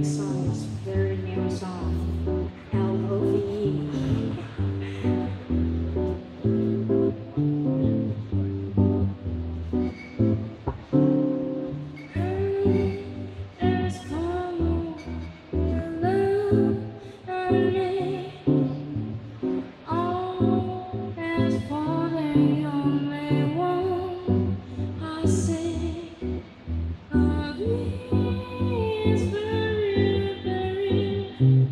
next song is very new song, L.O.V.E. As for you, your love and me, oh, as for the only one I see. Love is very, very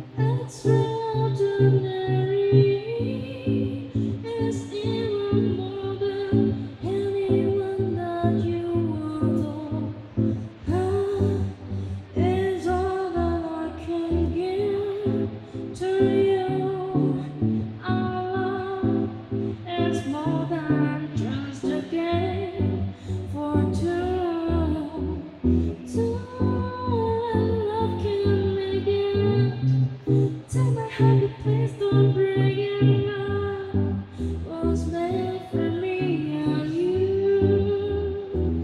extraordinary. It's even more than anyone that you adore. Love is all that I can give to you. Our love is more than just a game for two. So love can make it. Take my hand, please don't break it. Love was made for me and you.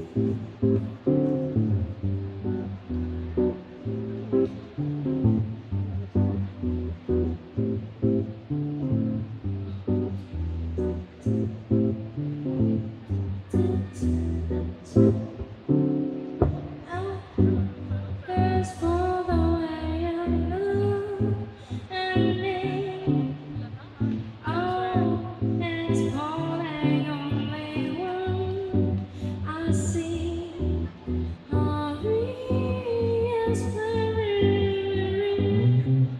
As for the way I love and me, oh, it's for the only one I see. Hurry is very,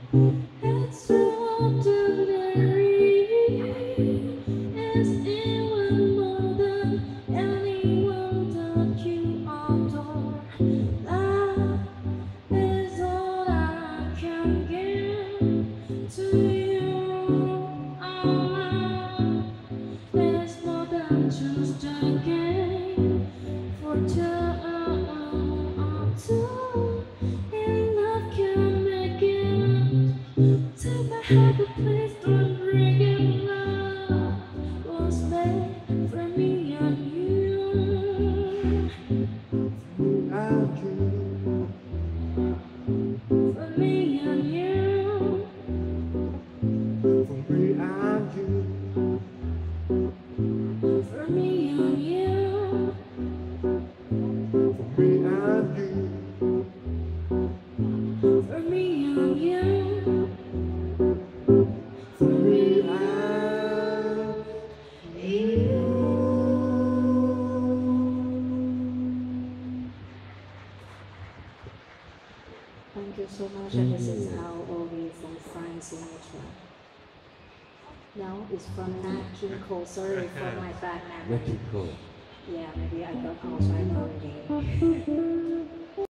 extraordinary. It's even more than anyone that you adore. Love is all I can give to you. Our love is more than just a game for two. And love can make it. Take my hand, but please don't break it. Love was made for me and you. And you, For me and you. for me and you, For me and you. for me and you, For me and you. for me and you. Thank you so much, and this is L.O.V.E from France, Sinatra. No, it's from Nat Kingcole. Sorry for my bad memory. Kingcole. Yeah, maybe I got Alzheimer already.